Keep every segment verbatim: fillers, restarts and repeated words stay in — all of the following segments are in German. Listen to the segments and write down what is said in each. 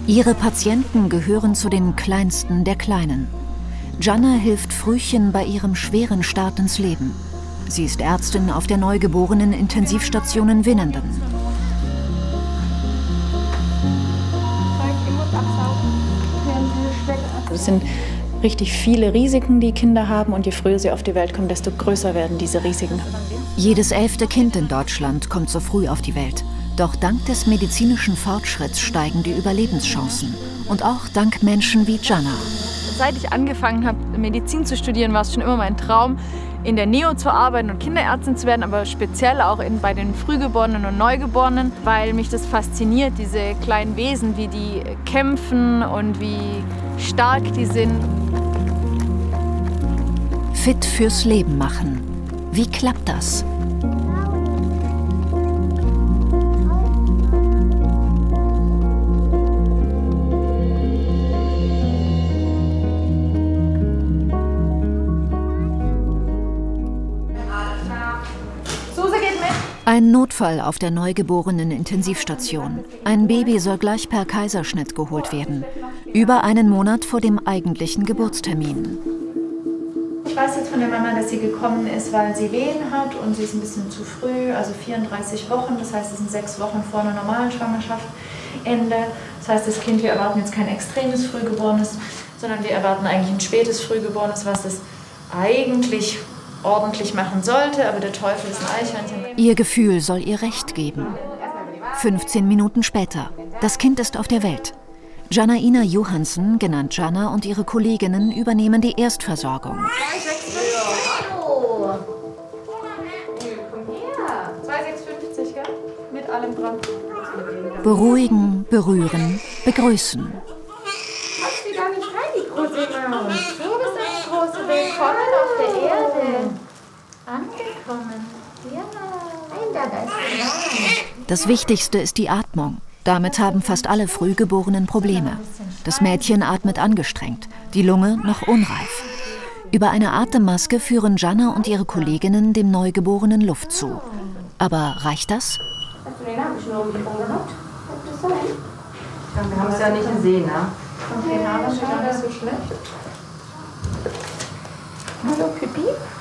Ihre Patienten gehören zu den kleinsten der Kleinen. Gianna hilft Frühchen bei ihrem schweren Start ins Leben. Sie ist Ärztin auf der Neugeborenen-Intensivstation in Winnenden. Es sind richtig viele Risiken, die Kinder haben, und je früher sie auf die Welt kommen, desto größer werden diese Risiken. Jedes elfte Kind in Deutschland kommt so früh auf die Welt. Doch dank des medizinischen Fortschritts steigen die Überlebenschancen. Und auch dank Menschen wie Gianna. Seit ich angefangen habe, Medizin zu studieren, war es schon immer mein Traum, in der Neo zu arbeiten und Kinderärztin zu werden, aber speziell auch in, bei den Frühgeborenen und Neugeborenen, weil mich das fasziniert, diese kleinen Wesen, wie die kämpfen und wie stark die sind. Fit fürs Leben machen. Wie klappt das? Ein Notfall auf der Neugeborenen-Intensivstation. Ein Baby soll gleich per Kaiserschnitt geholt werden. Über einen Monat vor dem eigentlichen Geburtstermin. Ich weiß jetzt von der Mama, dass sie gekommen ist, weil sie Wehen hat und sie ist ein bisschen zu früh, also vierunddreißig Wochen. Das heißt, es sind sechs Wochen vor einer normalen Schwangerschaft Ende. Das heißt, das Kind, wir erwarten jetzt kein extremes Frühgeborenes, sondern wir erwarten eigentlich ein spätes Frühgeborenes, was es eigentlich ordentlich machen sollte, aber der Teufel ist ein Eichhörnchen. Ihr Gefühl soll ihr Recht geben. fünfzehn Minuten später. Das Kind ist auf der Welt. Janaina Johansen, genannt Gianna, und ihre Kolleginnen übernehmen die Erstversorgung. Hallo! zwei sechs fünfzig, gell? Mit allem dran. Beruhigen, berühren, begrüßen. Hast du gar nicht rein, die große Maus? Du bist eine große Willkommen auf der Erde. Angekommen. Ja, nein, da ist die. Das Wichtigste ist die Atmung. Damit haben fast alle Frühgeborenen Probleme. Das Mädchen atmet angestrengt, die Lunge noch unreif. Über eine Atemmaske führen Gianna und ihre Kolleginnen dem Neugeborenen Luft zu. Aber reicht das? Hast du den Nabelschnurrbüchern gehabt? Hat das sein? Ja, wir haben es ja nicht gesehen, ne? Okay, aber ist gar nicht so schlecht. Hallo, Pippi.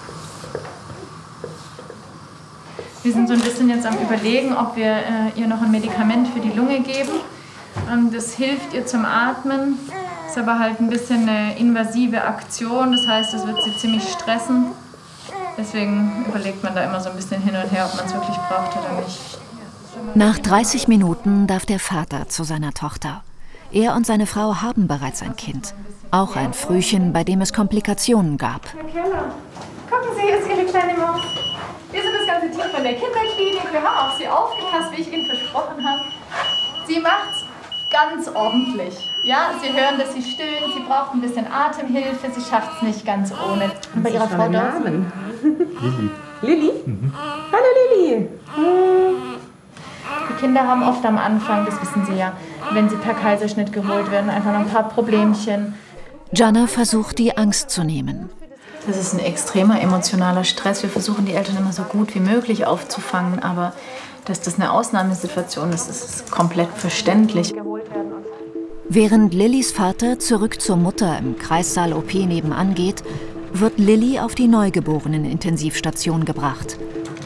Wir sind so ein bisschen jetzt am Überlegen, ob wir äh, ihr noch ein Medikament für die Lunge geben. Ähm, das hilft ihr zum Atmen, ist aber halt ein bisschen eine invasive Aktion. Das heißt, das wird sie ziemlich stressen. Deswegen überlegt man da immer so ein bisschen hin und her, ob man es wirklich braucht oder nicht. Nach dreißig Minuten darf der Vater zu seiner Tochter. Er und seine Frau haben bereits ein Kind. Auch ein Frühchen, bei dem es Komplikationen gab. Herr Keller, gucken Sie, hier ist Ihre kleine Maus. Wir sind das ganze Team von der Kinderklinik. Wir haben auf Sie aufgepasst, wie ich Ihnen versprochen habe. Sie macht's ganz ordentlich. Ja, Sie hören, dass sie stöhnt. Sie braucht ein bisschen Atemhilfe. Sie schafft es nicht ganz ohne. Und bei Ihrer Frau dort? Namen. Lilly. Lilly? Mhm. Hallo Lilly. Die Kinder haben oft am Anfang, das wissen Sie ja, wenn sie per Kaiserschnitt geholt werden, einfach noch ein paar Problemchen. Gianna versucht, die Angst zu nehmen. Das ist ein extremer emotionaler Stress. Wir versuchen, die Eltern immer so gut wie möglich aufzufangen, aber dass das eine Ausnahmesituation ist, ist komplett verständlich. Während Lillys Vater zurück zur Mutter im Kreissaal O P nebenan geht, wird Lilly auf die Neugeborenen-Intensivstation gebracht.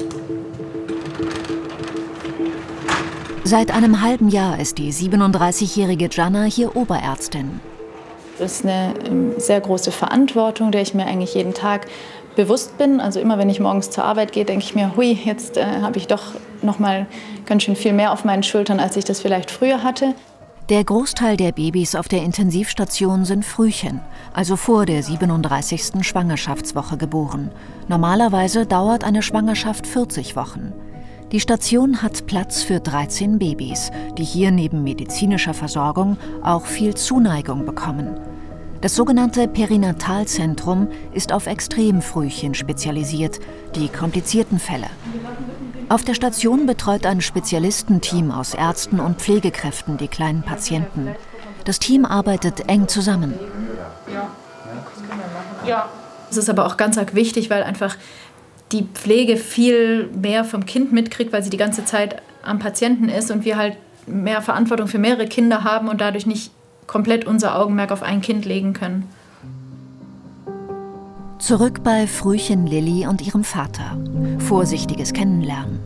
Seit einem halben Jahr ist die siebenunddreißigjährige Gianna hier Oberärztin. Das ist eine sehr große Verantwortung, der ich mir eigentlich jeden Tag bewusst bin. Also immer, wenn ich morgens zur Arbeit gehe, denke ich mir, hui, jetzt äh, habe ich doch noch mal ganz schön viel mehr auf meinen Schultern, als ich das vielleicht früher hatte. Der Großteil der Babys auf der Intensivstation sind Frühchen, also vor der siebenunddreißigsten Schwangerschaftswoche geboren. Normalerweise dauert eine Schwangerschaft vierzig Wochen. Die Station hat Platz für dreizehn Babys, die hier neben medizinischer Versorgung auch viel Zuneigung bekommen. Das sogenannte Perinatalzentrum ist auf Extremfrühchen spezialisiert, die komplizierten Fälle. Auf der Station betreut ein Spezialistenteam aus Ärzten und Pflegekräften die kleinen Patienten. Das Team arbeitet eng zusammen. Ja. Es ist aber auch ganz arg wichtig, weil einfach die Pflege viel mehr vom Kind mitkriegt, weil sie die ganze Zeit am Patienten ist und wir halt mehr Verantwortung für mehrere Kinder haben und dadurch nicht komplett unser Augenmerk auf ein Kind legen können. Zurück bei Frühchen Lilly und ihrem Vater. Vorsichtiges Kennenlernen.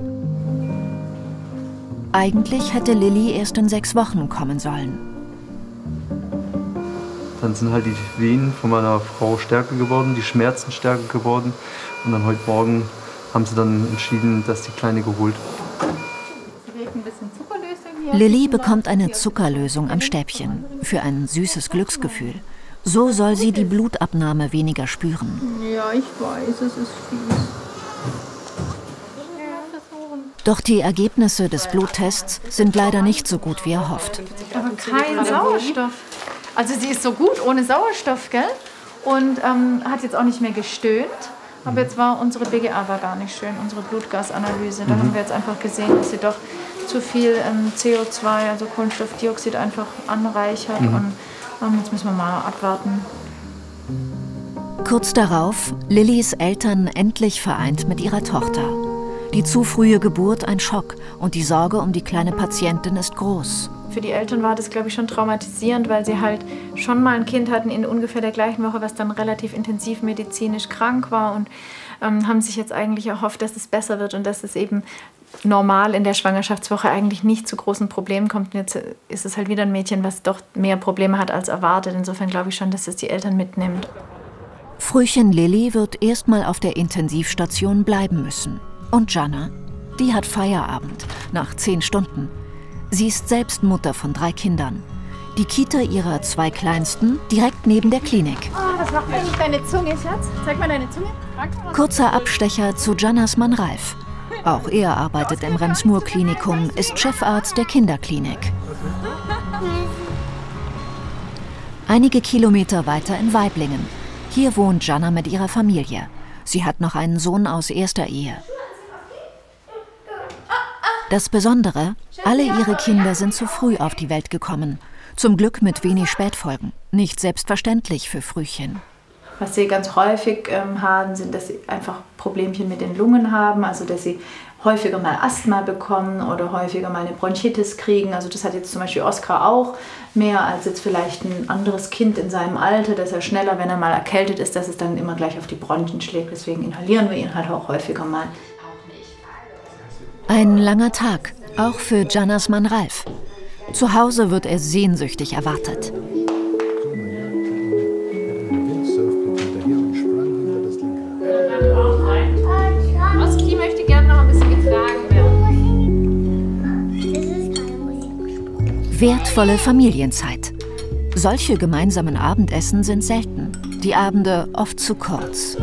Eigentlich hätte Lilly erst in sechs Wochen kommen sollen. Dann sind halt die Venen von meiner Frau stärker geworden, die Schmerzen stärker geworden. Und dann heute Morgen haben sie dann entschieden, dass die Kleine geholt wird. Lilly bekommt eine Zuckerlösung am Stäbchen für ein süßes Glücksgefühl. So soll sie die Blutabnahme weniger spüren. Ja, ich weiß, es ist fies. Doch die Ergebnisse des Bluttests sind leider nicht so gut wie erhofft. Aber kein Sauerstoff. Also sie ist so gut ohne Sauerstoff, gell? Und ähm, hat jetzt auch nicht mehr gestöhnt. Aber jetzt war unsere B G A war gar nicht schön, unsere Blutgasanalyse. Da mhm. haben wir jetzt einfach gesehen, dass sie doch zu viel ähm, C O zwei, also Kohlenstoffdioxid, einfach anreichert. Mhm. Und ähm, jetzt müssen wir mal abwarten. Kurz darauf, Lillys Eltern endlich vereint mit ihrer Tochter. Die zu frühe Geburt ein Schock und die Sorge um die kleine Patientin ist groß. Für die Eltern war das, glaube ich, schon traumatisierend, weil sie halt schon mal ein Kind hatten in ungefähr der gleichen Woche, was dann relativ intensiv medizinisch krank war und ähm, haben sich jetzt eigentlich erhofft, dass es besser wird und dass es eben normal in der Schwangerschaftswoche eigentlich nicht zu großen Problemen kommt. Und jetzt ist es halt wieder ein Mädchen, was doch mehr Probleme hat als erwartet. Insofern glaube ich schon, dass es die Eltern mitnimmt. Frühchen Lilly wird erstmal auf der Intensivstation bleiben müssen. Und Jana? Die hat Feierabend nach zehn Stunden. Sie ist selbst Mutter von drei Kindern. Die Kita ihrer zwei Kleinsten direkt neben der Klinik. Oh, was macht eigentlich deine Zunge, Schatz? Zeig mal deine Zunge. Kurzer Abstecher zu Janas Mann Ralf. Auch er arbeitet im Rems-Murr-Klinikum, ist Chefarzt der Kinderklinik. Einige Kilometer weiter in Waiblingen. Hier wohnt Jana mit ihrer Familie. Sie hat noch einen Sohn aus erster Ehe. Das Besondere, alle ihre Kinder sind zu früh auf die Welt gekommen. Zum Glück mit wenig Spätfolgen. Nicht selbstverständlich für Frühchen. Was sie ganz häufig ähm, haben, sind, dass sie einfach Problemchen mit den Lungen haben. Also dass sie häufiger mal Asthma bekommen oder häufiger mal eine Bronchitis kriegen. Also das hat jetzt zum Beispiel Oskar auch mehr als jetzt vielleicht ein anderes Kind in seinem Alter, dass er schneller, wenn er mal erkältet ist, dass es dann immer gleich auf die Bronchien schlägt. Deswegen inhalieren wir ihn halt auch häufiger mal. Ein langer Tag, auch für Janas Mann Ralf. Zu Hause wird er sehnsüchtig erwartet. Oski möchte gerne noch ein bisschen getragen werden. Wertvolle Familienzeit. Solche gemeinsamen Abendessen sind selten. Die Abende oft zu kurz.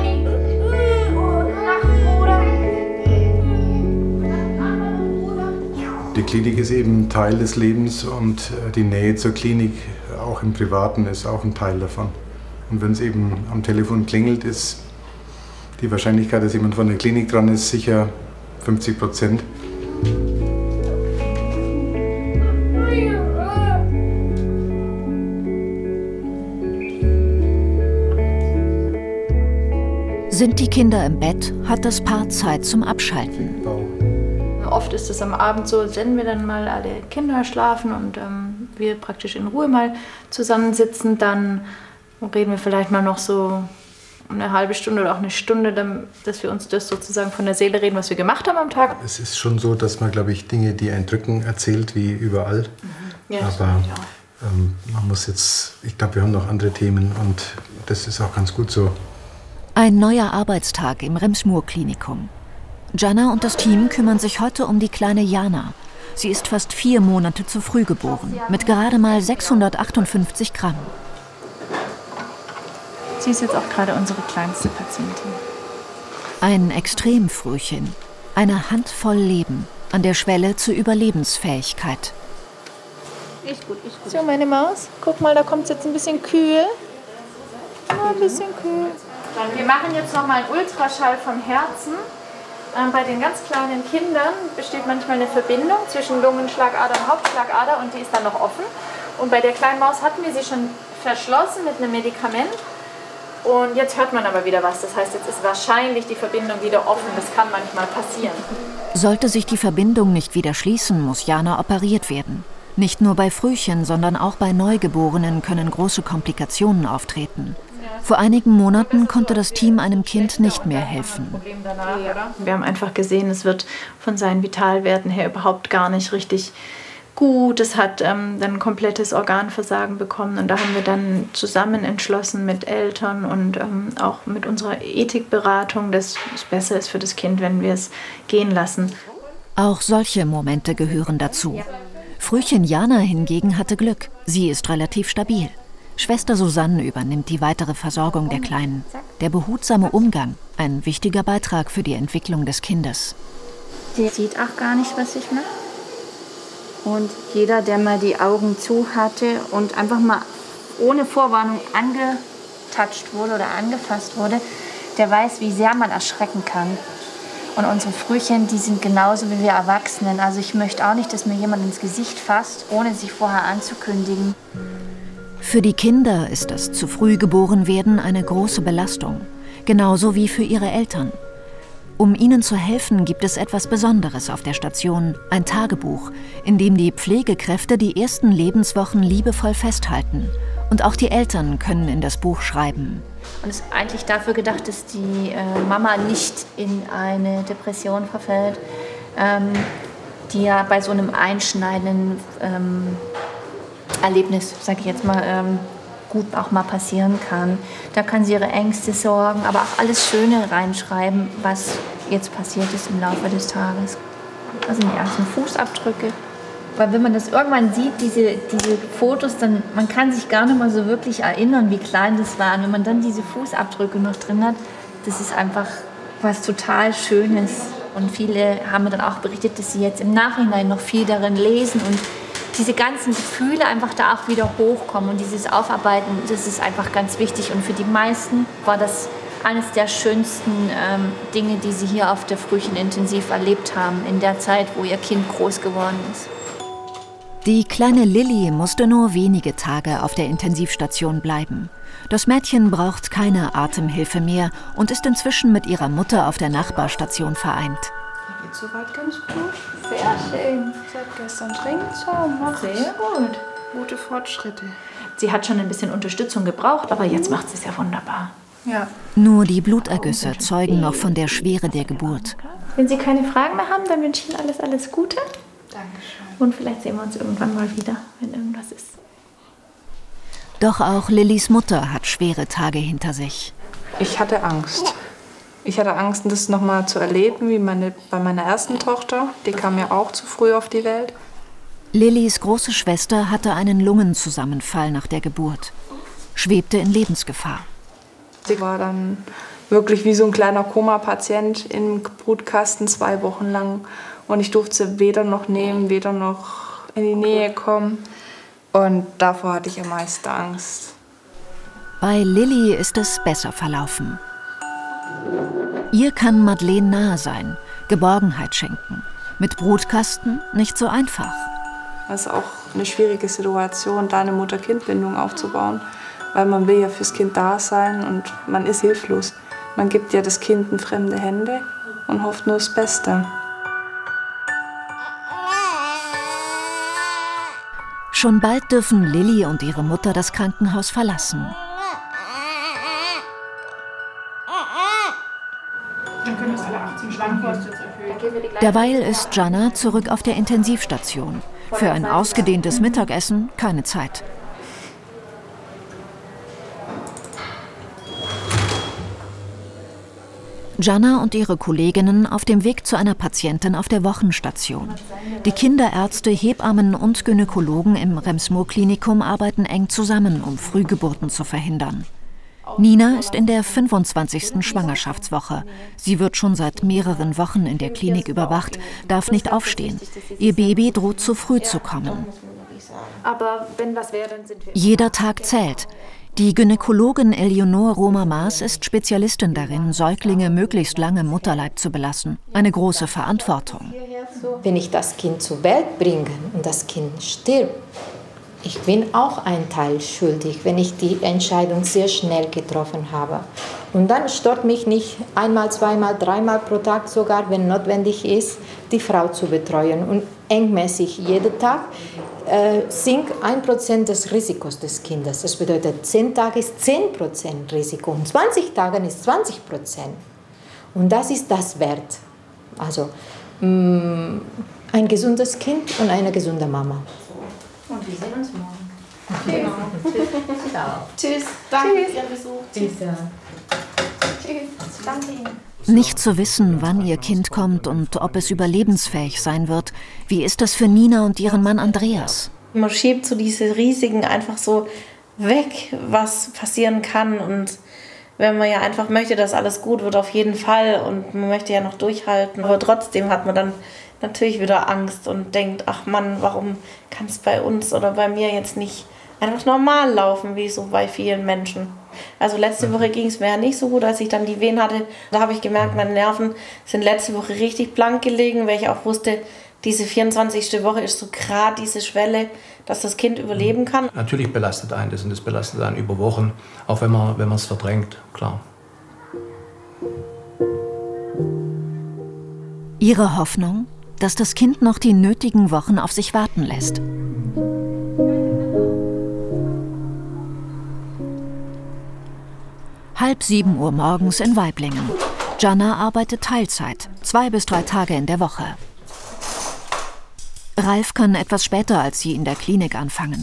Die Klinik ist eben Teil des Lebens und die Nähe zur Klinik, auch im Privaten, ist auch ein Teil davon. Und wenn es eben am Telefon klingelt, ist die Wahrscheinlichkeit, dass jemand von der Klinik dran ist, sicher fünfzig Prozent. Sind die Kinder im Bett, hat das Paar Zeit zum Abschalten. Oft ist es am Abend so, wenn wir dann mal alle Kinder schlafen und ähm, wir praktisch in Ruhe mal zusammensitzen, dann reden wir vielleicht mal noch so eine halbe Stunde oder auch eine Stunde, dass wir uns das sozusagen von der Seele reden, was wir gemacht haben am Tag. Es ist schon so, dass man, glaube ich, Dinge, die einen drücken, erzählt, wie überall. Mhm. Ja, aber ähm, man muss jetzt, ich glaube, wir haben noch andere Themen und das ist auch ganz gut so. Ein neuer Arbeitstag im Rems-Murr-Klinikum. Jana und das Team kümmern sich heute um die kleine Jana. Sie ist fast vier Monate zu früh geboren, mit gerade mal sechshundertachtundfünfzig Gramm. Sie ist jetzt auch gerade unsere kleinste Patientin. Ein Extremfrühchen, eine Handvoll Leben, an der Schwelle zur Überlebensfähigkeit. Ist gut, ist gut. So, meine Maus, guck mal, da kommt es jetzt ein bisschen kühl. Ja, ein bisschen kühl. Wir machen jetzt noch mal einen Ultraschall vom Herzen. Ähm, bei den ganz kleinen Kindern besteht manchmal eine Verbindung zwischen Lungenschlagader und Hauptschlagader und die ist dann noch offen. Und bei der kleinen Maus hatten wir sie schon verschlossen mit einem Medikament. Und jetzt hört man aber wieder was. Das heißt, jetzt ist wahrscheinlich die Verbindung wieder offen. Das kann manchmal passieren. Sollte sich die Verbindung nicht wieder schließen, muss Jana operiert werden. Nicht nur bei Frühchen, sondern auch bei Neugeborenen können große Komplikationen auftreten. Vor einigen Monaten konnte das Team einem Kind nicht mehr helfen. Wir haben einfach gesehen, es wird von seinen Vitalwerten her überhaupt gar nicht richtig gut. Es hat ähm, dann ein komplettes Organversagen bekommen. Und da haben wir dann zusammen entschlossen mit Eltern und ähm, auch mit unserer Ethikberatung, dass es besser ist für das Kind, wenn wir es gehen lassen. Auch solche Momente gehören dazu. Frühchen Jana hingegen hatte Glück. Sie ist relativ stabil. Schwester Susanne übernimmt die weitere Versorgung der Kleinen. Der behutsame Umgang, ein wichtiger Beitrag für die Entwicklung des Kindes. Sie sieht auch gar nicht, was ich mache. Und jeder, der mal die Augen zu hatte und einfach mal ohne Vorwarnung angetatscht wurde oder angefasst wurde, der weiß, wie sehr man erschrecken kann. Und unsere Frühchen, die sind genauso wie wir Erwachsenen. Also ich möchte auch nicht, dass mir jemand ins Gesicht fasst, ohne sich vorher anzukündigen. Für die Kinder ist das zu früh geboren werden eine große Belastung, genauso wie für ihre Eltern. Um ihnen zu helfen, gibt es etwas Besonderes auf der Station, ein Tagebuch, in dem die Pflegekräfte die ersten Lebenswochen liebevoll festhalten. Und auch die Eltern können in das Buch schreiben. Und es ist eigentlich dafür gedacht, dass die äh, Mama nicht in eine Depression verfällt, ähm, die ja bei so einem einschneidenden ähm, Erlebnis, sage ich jetzt mal, ähm, gut auch mal passieren kann. Da kann sie ihre Ängste, Sorgen, aber auch alles Schöne reinschreiben, was jetzt passiert ist im Laufe des Tages. Das sind die ersten Fußabdrücke. Weil wenn man das irgendwann sieht, diese, diese Fotos, dann man kann sich gar nicht mal so wirklich erinnern, wie klein das war. Und wenn man dann diese Fußabdrücke noch drin hat, das ist einfach was total Schönes. Und viele haben mir dann auch berichtet, dass sie jetzt im Nachhinein noch viel darin lesen und diese ganzen Gefühle einfach da auch wieder hochkommen. Und dieses Aufarbeiten, das ist einfach ganz wichtig. Und für die meisten war das eines der schönsten ähm, Dinge, die sie hier auf der Frühchenintensiv erlebt haben, in der Zeit, wo ihr Kind groß geworden ist. Die kleine Lilly musste nur wenige Tage auf der Intensivstation bleiben. Das Mädchen braucht keine Atemhilfe mehr und ist inzwischen mit ihrer Mutter auf der Nachbarstation vereint. Geht soweit ganz gut. Sehr schön. Seit gestern trinkt so, macht Sehr gut. gute Fortschritte. Sie hat schon ein bisschen Unterstützung gebraucht, aber jetzt macht sie es ja wunderbar. Ja. Nur die Blutergüsse zeugen noch von der Schwere der Geburt. Wenn Sie keine Fragen mehr haben, dann wünsche ich Ihnen alles, alles Gute. Dankeschön. Und vielleicht sehen wir uns irgendwann mal wieder, wenn irgendwas ist. Doch auch Lillys Mutter hat schwere Tage hinter sich. Ich hatte Angst. Ich hatte Angst, das nochmal zu erleben, wie meine, bei meiner ersten Tochter. Die kam ja auch zu früh auf die Welt. Lillys große Schwester hatte einen Lungenzusammenfall nach der Geburt, schwebte in Lebensgefahr. Sie war dann wirklich wie so ein kleiner Koma-Patient im Brutkasten zwei Wochen lang. Und ich durfte sie weder noch nehmen, weder noch in die Nähe kommen. Und davor hatte ich am meisten Angst. Bei Lilly ist es besser verlaufen. Ihr kann Madeleine nahe sein, Geborgenheit schenken. Mit Brutkasten nicht so einfach. Es ist auch eine schwierige Situation, da eine Mutter-Kind-Bindung aufzubauen. Weil man will ja fürs Kind da sein und man ist hilflos. Man gibt ja das Kind in fremde Hände und hofft nur das Beste. Schon bald dürfen Lilly und ihre Mutter das Krankenhaus verlassen. Derweil ist Jana zurück auf der Intensivstation. Für ein ausgedehntes Mittagessen keine Zeit. Jana und ihre Kolleginnen auf dem Weg zu einer Patientin auf der Wochenstation. Die Kinderärzte, Hebammen und Gynäkologen im Rems-Murr-Klinikum arbeiten eng zusammen, um Frühgeburten zu verhindern. Nina ist in der fünfundzwanzigsten Schwangerschaftswoche. Sie wird schon seit mehreren Wochen in der Klinik überwacht, darf nicht aufstehen. Ihr Baby droht zu früh zu kommen. Jeder Tag zählt. Die Gynäkologin Eleonore Roma-Maas ist Spezialistin darin, Säuglinge möglichst lange im Mutterleib zu belassen. Eine große Verantwortung. Wenn ich das Kind zur Welt bringe und das Kind stirbt, ich bin auch ein Teil schuldig, wenn ich die Entscheidung sehr schnell getroffen habe. Und dann stört mich nicht einmal, zweimal, dreimal pro Tag sogar, wenn notwendig ist, die Frau zu betreuen. Und engmäßig jeden Tag äh, sinkt ein Prozent des Risikos des Kindes. Das bedeutet, zehn Tage ist zehn Prozent Risiko und zwanzig Tage ist zwanzig Prozent. Und das ist das Wert. Also mh, ein gesundes Kind und eine gesunde Mama. Und wir sehen uns morgen. Genau. Tschüss. Danke für Ihren Besuch. Tschüss. Tschüss. Danke Ihnen. Nicht zu wissen, wann ihr Kind kommt und ob es überlebensfähig sein wird, wie ist das für Nina und ihren Mann Andreas? Man schiebt so diese Risiken einfach so weg, was passieren kann. Und wenn man ja einfach möchte, dass alles gut wird, auf jeden Fall. Und man möchte ja noch durchhalten. Aber trotzdem hat man dann natürlich wieder Angst und denkt, ach Mann, warum kann es bei uns oder bei mir jetzt nicht einfach normal laufen, wie so bei vielen Menschen. Also letzte Woche ging es mir ja nicht so gut, als ich dann die Wehen hatte. Da habe ich gemerkt, meine Nerven sind letzte Woche richtig blank gelegen, weil ich auch wusste, diese vierundzwanzigste Woche ist so gerade diese Schwelle, dass das Kind überleben kann. Natürlich belastet einen das und das belastet einen über Wochen, auch wenn man wenn man es verdrängt, klar. Ihre Hoffnung, dass das Kind noch die nötigen Wochen auf sich warten lässt. Halb sieben Uhr morgens in Waiblingen. Jana arbeitet Teilzeit, zwei bis drei Tage in der Woche. Ralf kann etwas später als sie in der Klinik anfangen.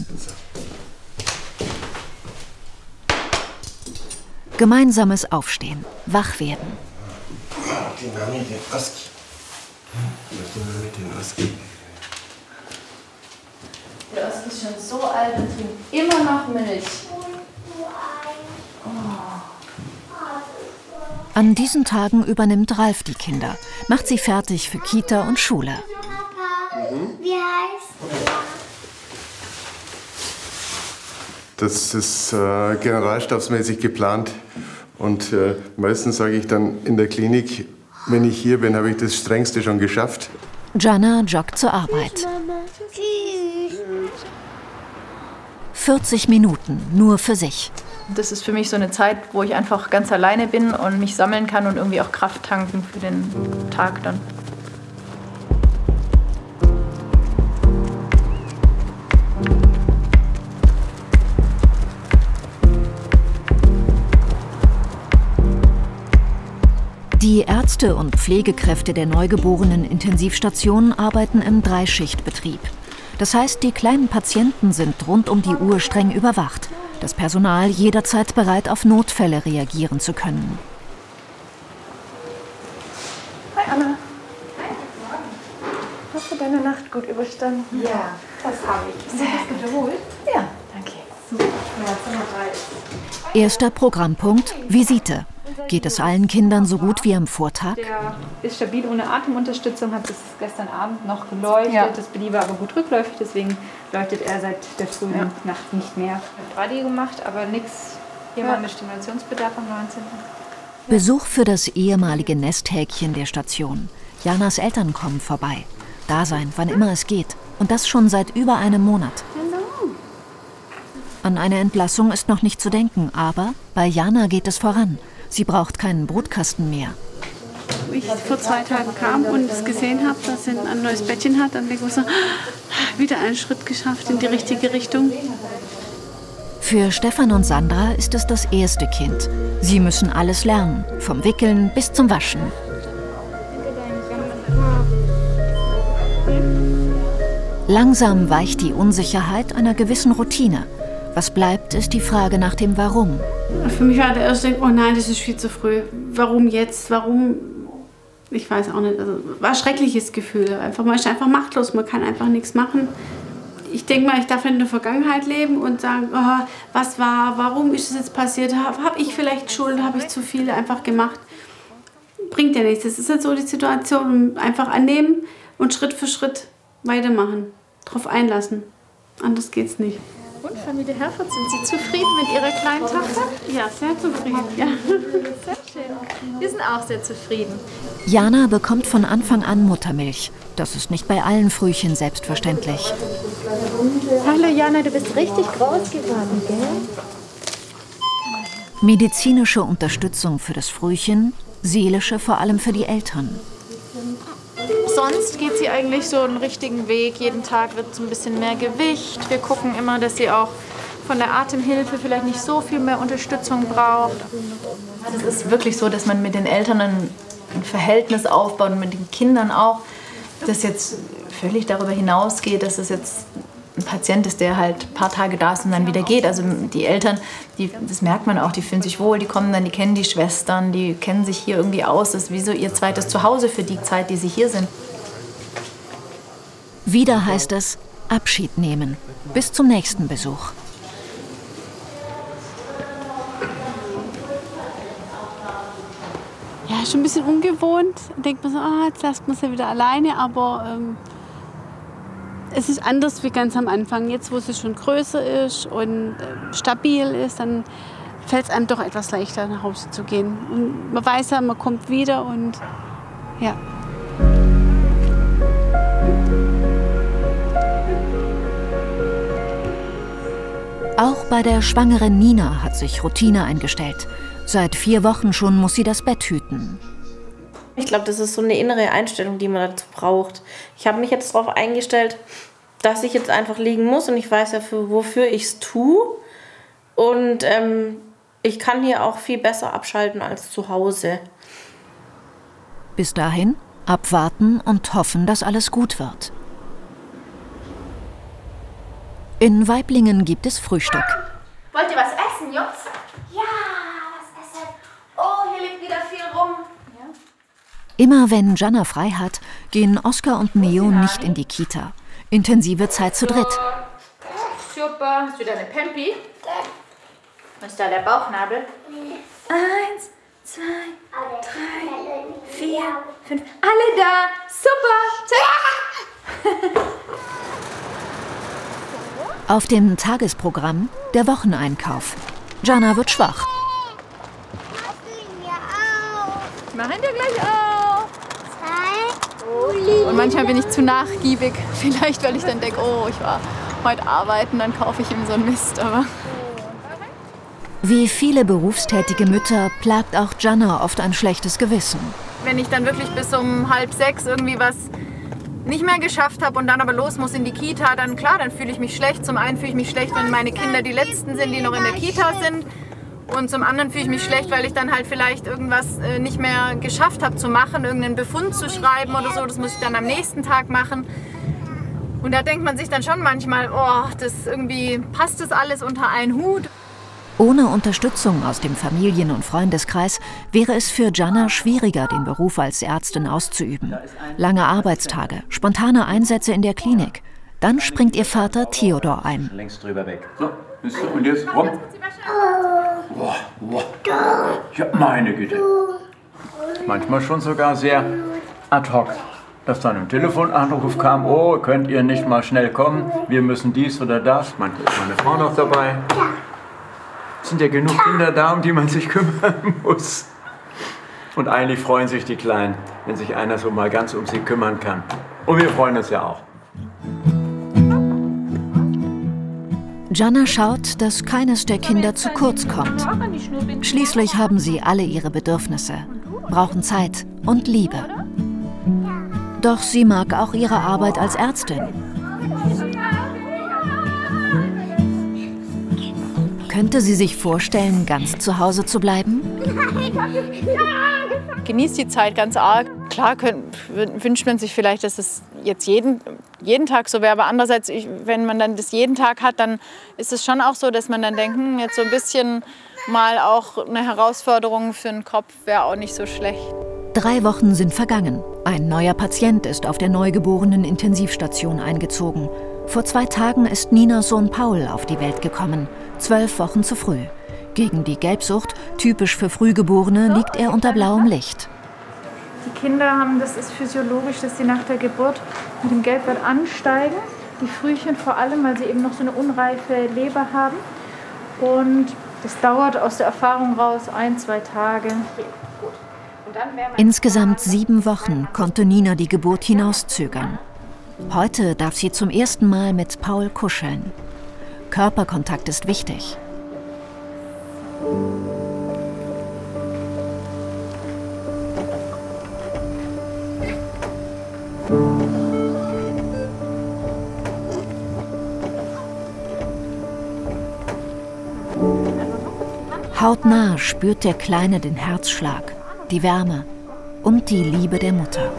Gemeinsames Aufstehen, wach werden. Die Mami, den Oski. Die Mami mit den Oski. Der Oski ist schon so alt und trinkt immer noch Milch. Oh. An diesen Tagen übernimmt Ralf die Kinder, macht sie fertig für Kita und Schule. Mhm. Wie heißt Das ist äh, generalstabsmäßig geplant. Und äh, meistens sage ich dann in der Klinik, wenn ich hier bin, habe ich das Strengste schon geschafft. Jana joggt zur Arbeit. vierzig Minuten nur für sich. Das ist für mich so eine Zeit, wo ich einfach ganz alleine bin und mich sammeln kann und irgendwie auch Kraft tanken für den Tag dann. Die Ärzte und Pflegekräfte der Neugeborenen-Intensivstation arbeiten im Dreischichtbetrieb. Das heißt, die kleinen Patienten sind rund um die Uhr streng überwacht. Das Personal jederzeit bereit, auf Notfälle reagieren zu können. Hi Anna. Hast du deine Nacht gut überstanden? Ja, das habe ich. Sehr gut erholt? Ja, danke. Super. Ja, Erster Programmpunkt, Visite. Geht es allen Kindern so gut wie am Vortag? Der ist stabil ohne Atemunterstützung, hat bis gestern Abend noch geleuchtet. Ja. Das Baby war aber gut rückläufig, deswegen leuchtet er seit der frühen Ja. Nacht nicht mehr. Radi gemacht, aber nichts. Jemand mit Stimulationsbedarf am neunzehnten Besuch für das ehemalige Nesthäkchen der Station. Janas Eltern kommen vorbei. Da sein, wann immer es geht. Und das schon seit über einem Monat. An eine Entlassung ist noch nicht zu denken, aber bei Jana geht es voran. Sie braucht keinen Brutkasten mehr. Wo ich vor zwei Tagen kam und es gesehen habe, dass sie ein neues Bettchen hat, dann denke ich so, wieder einen Schritt geschafft in die richtige Richtung. Für Stefan und Sandra ist es das erste Kind. Sie müssen alles lernen, vom Wickeln bis zum Waschen. Langsam weicht die Unsicherheit einer gewissen Routine. Was bleibt, ist die Frage nach dem Warum. Für mich war der erste Denk, oh nein, das ist viel zu früh. Warum jetzt? Warum? Ich weiß auch nicht. Also, war ein schreckliches Gefühl. Einfach, man ist einfach machtlos, man kann einfach nichts machen. Ich denke mal, ich darf in der Vergangenheit leben und sagen, oh, was war, warum ist es jetzt passiert? Habe hab ich vielleicht Schuld? Habe ich zu viel einfach gemacht? Bringt ja nichts. Das ist jetzt so die Situation. Einfach annehmen und Schritt für Schritt weitermachen. Drauf einlassen. Anders geht's nicht. Und Familie Herford, sind Sie zufrieden mit Ihrer kleinen Tochter? Ja, sehr zufrieden. Ja. Sehr schön. Wir sind auch sehr zufrieden. Jana bekommt von Anfang an Muttermilch. Das ist nicht bei allen Frühchen selbstverständlich. Hallo Jana, du bist richtig groß geworden, gell? Medizinische Unterstützung für das Frühchen, seelische vor allem für die Eltern. Sonst geht sie eigentlich so einen richtigen Weg. Jeden Tag wird so ein bisschen mehr Gewicht. Wir gucken immer, dass sie auch von der Atemhilfe vielleicht nicht so viel mehr Unterstützung braucht. Es ist wirklich so, dass man mit den Eltern ein, ein Verhältnis aufbaut und mit den Kindern auch, das jetzt völlig darüber hinausgeht, dass es jetzt ein Patient ist, der halt ein paar Tage da ist und dann wieder geht. Also die Eltern, die, das merkt man auch, die fühlen sich wohl, die kommen dann, die kennen die Schwestern, die kennen sich hier irgendwie aus. Das ist wie so ihr zweites Zuhause für die Zeit, die sie hier sind. Wieder heißt es Abschied nehmen. Bis zum nächsten Besuch. Ja, schon ein bisschen ungewohnt. Denkt man so, ah, jetzt lasst man sie wieder alleine, aber ähm, es ist anders wie ganz am Anfang. Jetzt, wo sie schon größer ist und äh, stabil ist, dann fällt es einem doch etwas leichter, nach Hause zu gehen. Und man weiß ja, man kommt wieder und ja. Auch bei der schwangeren Nina hat sich Routine eingestellt. Seit vier Wochen schon muss sie das Bett hüten. Ich glaube, das ist so eine innere Einstellung, die man dazu braucht. Ich habe mich jetzt darauf eingestellt, dass ich jetzt einfach liegen muss und ich weiß ja, für, wofür ich es tue. Und ähm, ich kann hier auch viel besser abschalten als zu Hause. Bis dahin abwarten und hoffen, dass alles gut wird. In Waiblingen gibt es Frühstück. Wollt ihr was essen, Jungs? Ja, was essen. Oh, hier liegt wieder viel rum. Ja. Immer wenn Jana frei hat, gehen Oskar und Neo nicht in die Kita. Intensive Zeit zu dritt. Super. Hast du deine Pempi? Ist da der Bauchnabel? Eins, zwei, drei, vier, fünf. Alle da. Super. Auf dem Tagesprogramm der Wocheneinkauf. Jana wird schwach. Machen wir gleich auf. Und manchmal bin ich zu nachgiebig. Vielleicht, weil ich dann denke, oh, ich war heute arbeiten, dann kaufe ich ihm so einen Mist. Aber wie viele berufstätige Mütter plagt auch Jana oft ein schlechtes Gewissen. wenn ich dann wirklich bis um halb sechs irgendwie was nicht mehr geschafft habe und dann aber los muss in die Kita, dann klar, dann fühle ich mich schlecht. Zum einen fühle ich mich schlecht, wenn meine Kinder die Letzten sind, die noch in der Kita sind. Und zum anderen fühle ich mich schlecht, weil ich dann halt vielleicht irgendwas äh, nicht mehr geschafft habe zu machen, irgendeinen Befund zu schreiben oder so. Das muss ich dann am nächsten Tag machen. Und da denkt man sich dann schon manchmal, oh, das irgendwie passt das alles unter einen Hut. Ohne Unterstützung aus dem Familien- und Freundeskreis wäre es für Jana schwieriger, den Beruf als Ärztin auszuüben. Lange Arbeitstage, spontane Einsätze in der Klinik. Dann springt ihr Vater Theodor ein. Längst drüber weg. So, und jetzt rum. Boah, boah. Ja, meine Güte. Manchmal schon sogar sehr ad hoc. Dass dann ein Telefonanruf kam, oh, könnt ihr nicht mal schnell kommen, wir müssen dies oder das. Manchmal ist meine Frau noch dabei. Es sind ja genug Kinder da, um die man sich kümmern muss. Und eigentlich freuen sich die Kleinen, wenn sich einer so mal ganz um sie kümmern kann. Und wir freuen uns ja auch. Jana schaut, dass keines der Kinder zu kurz kommt. Schließlich haben sie alle ihre Bedürfnisse, brauchen Zeit und Liebe. Doch sie mag auch ihre Arbeit als Ärztin. Könnte sie sich vorstellen, ganz zu Hause zu bleiben? Genießt die Zeit ganz arg. Klar könnt, wünscht man sich vielleicht, dass es jetzt jeden, jeden Tag so wäre. Aber andererseits, ich, wenn man dann das jeden Tag hat, dann ist es schon auch so, dass man dann denkt, hm, jetzt so ein bisschen mal auch eine Herausforderung für den Kopf wäre auch nicht so schlecht. Drei Wochen sind vergangen. Ein neuer Patient ist auf der neugeborenen Intensivstation eingezogen. Vor zwei Tagen ist Ninas Sohn Paul auf die Welt gekommen. Zwölf Wochen zu früh. Gegen die Gelbsucht, typisch für Frühgeborene, liegt er unter blauem Licht. Die Kinder haben, das ist physiologisch, dass sie nach der Geburt mit dem Gelbwert ansteigen. Die Frühchen vor allem, weil sie eben noch so eine unreife Leber haben. Und das dauert aus der Erfahrung raus ein, zwei Tage. Insgesamt sieben Wochen konnte Nina die Geburt hinauszögern. Heute darf sie zum ersten Mal mit Paul kuscheln. Körperkontakt ist wichtig. Hautnah spürt der Kleine den Herzschlag, die Wärme und die Liebe der Mutter.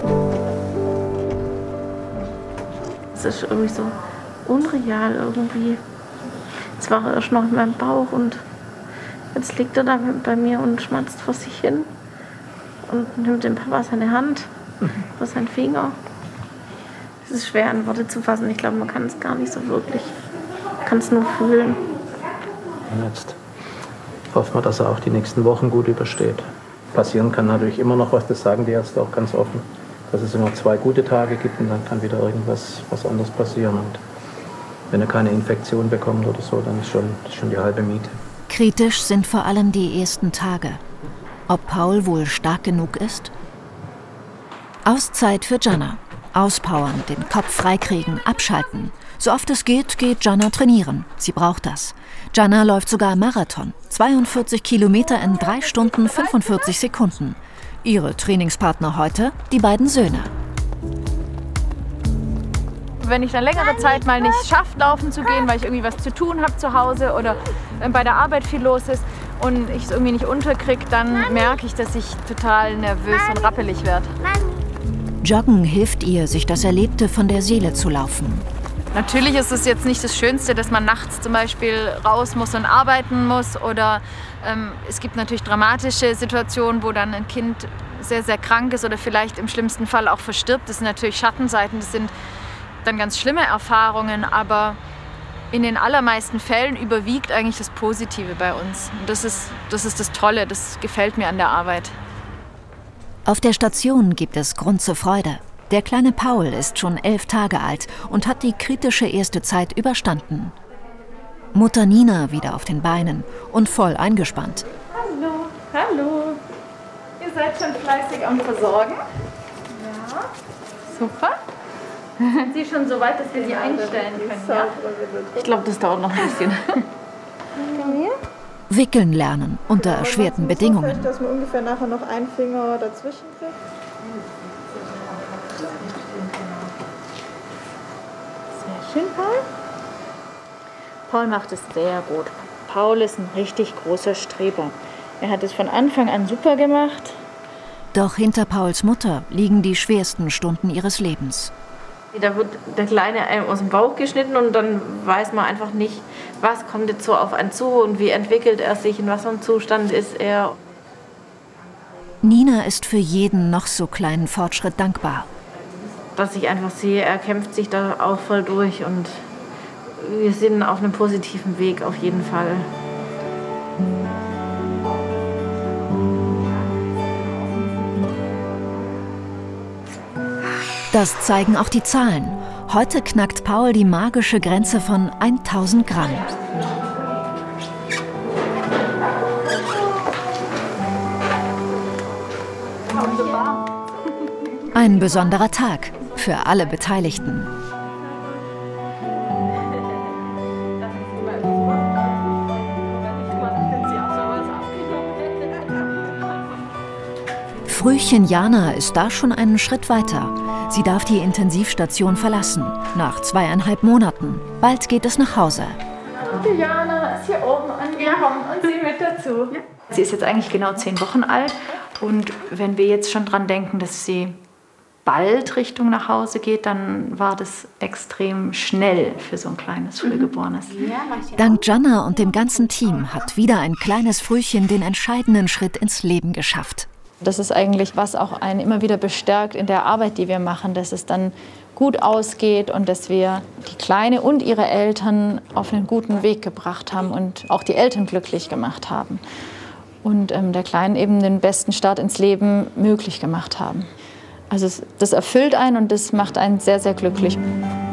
Es ist irgendwie so unreal irgendwie. Es war erst noch in meinem Bauch und jetzt liegt er da bei mir und schmatzt vor sich hin und nimmt dem Papa seine Hand vor seinen Finger. Es ist schwer in Worte zu fassen. Ich glaube, man kann es gar nicht so wirklich. Man kann es nur fühlen. Und jetzt hoffen wir, dass er auch die nächsten Wochen gut übersteht. Passieren kann natürlich immer noch was, das sagen die Ärzte auch ganz offen, dass es immer zwei gute Tage gibt und dann kann wieder irgendwas was anderes passieren. Und wenn er keine Infektion bekommt oder so, dann ist schon, ist schon die halbe Miete. Kritisch sind vor allem die ersten Tage. Ob Paul wohl stark genug ist? Auszeit für Jana. Auspowern, den Kopf freikriegen, abschalten. So oft es geht, geht Jana trainieren. Sie braucht das. Jana läuft sogar Marathon. zweiundvierzig Kilometer in drei Stunden fünfundvierzig Sekunden. Ihre Trainingspartner heute, die beiden Söhne. Wenn ich dann längere Zeit mal nicht schaffe, laufen zu gehen, weil ich irgendwie was zu tun habe zu Hause oder bei der Arbeit viel los ist und ich es irgendwie nicht unterkriege, dann merke ich, dass ich total nervös und rappelig werde. Joggen hilft ihr, sich das Erlebte von der Seele zu laufen. Natürlich ist es jetzt nicht das Schönste, dass man nachts zum Beispiel raus muss und arbeiten muss. Oder ähm, es gibt natürlich dramatische Situationen, wo dann ein Kind sehr, sehr krank ist oder vielleicht im schlimmsten Fall auch verstirbt. Das sind natürlich Schattenseiten, das sind dann ganz schlimme Erfahrungen. Aber in den allermeisten Fällen überwiegt eigentlich das Positive bei uns. Und das ist, das ist das Tolle, das gefällt mir an der Arbeit. Auf der Station gibt es Grund zur Freude. Der kleine Paul ist schon elf Tage alt und hat die kritische erste Zeit überstanden. Mutter Nina wieder auf den Beinen und voll eingespannt. Hallo, hallo. Ihr seid schon fleißig am Versorgen? Ja. Super. Sind Sie schon so weit, dass wir Sie einstellen können? Ja? Ich glaube, das dauert noch ein bisschen. Komm her. Wickeln lernen unter erschwerten Bedingungen. Dass man ungefähr nachher noch einen Finger dazwischen kriegt. Schön, Paul. Paul macht es sehr gut. Paul ist ein richtig großer Streber. Er hat es von Anfang an super gemacht. Doch hinter Pauls Mutter liegen die schwersten Stunden ihres Lebens. Da wird der Kleine einem aus dem Bauch geschnitten und dann weiß man einfach nicht, was kommt jetzt so auf einen zu und wie entwickelt er sich, in was für einem Zustand ist er. Nina ist für jeden noch so kleinen Fortschritt dankbar. Dass ich einfach sehe, er kämpft sich da auch voll durch und wir sind auf einem positiven Weg auf jeden Fall. Das zeigen auch die Zahlen. Heute knackt Paul die magische Grenze von tausend Gramm. Ein besonderer Tag für alle Beteiligten. Frühchen Jana ist da schon einen Schritt weiter. Sie darf die Intensivstation verlassen, nach zweieinhalb Monaten. Bald geht es nach Hause. Die Jana ist hier oben angekommen und sie mit dazu. Ja. Sie ist jetzt eigentlich genau zehn Wochen alt und wenn wir jetzt schon dran denken, dass sie bald Richtung nach Hause geht, dann war das extrem schnell für so ein kleines Frühgeborenes. Dank Jana und dem ganzen Team hat wieder ein kleines Frühchen den entscheidenden Schritt ins Leben geschafft. Das ist eigentlich, was auch einen immer wieder bestärkt in der Arbeit, die wir machen, dass es dann gut ausgeht und dass wir die Kleine und ihre Eltern auf einen guten Weg gebracht haben und auch die Eltern glücklich gemacht haben. Und ähm, der Kleinen eben den besten Start ins Leben möglich gemacht haben. Also es, das erfüllt einen und das macht einen sehr, sehr glücklich.